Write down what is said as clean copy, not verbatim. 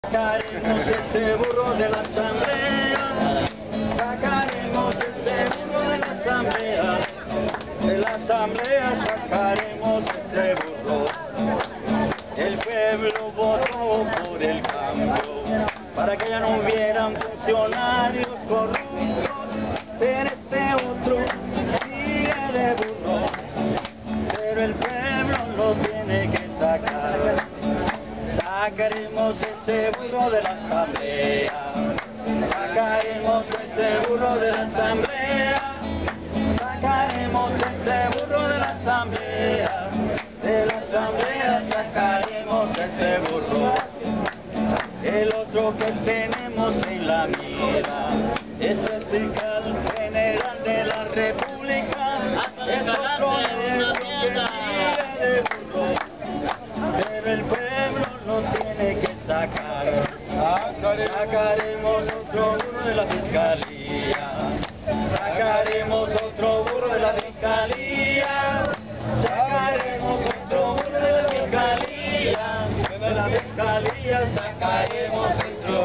Sacaremos ese burro de la asamblea, sacaremos ese burro de la asamblea sacaremos ese burro. El pueblo votó por el cambio, para que ya no hubieran funcionarios corruptos, pero este otro sigue de burro, pero el pueblo lo tiene que sacar. Sacaremos ese burro de la asamblea, sacaremos ese burro de la asamblea, sacaremos ese burro de la asamblea, sacaremos ese burro. El otro que tenemos en la mira es el fiscal general de la República, es otro necio que sigue de burro, pero el pueblo lo tiene que sacar. Sacaremos otro burro de la fiscalía, sacaremos otro burro de la fiscalía, sacaremos otro burro de la fiscalía, sacaremos otro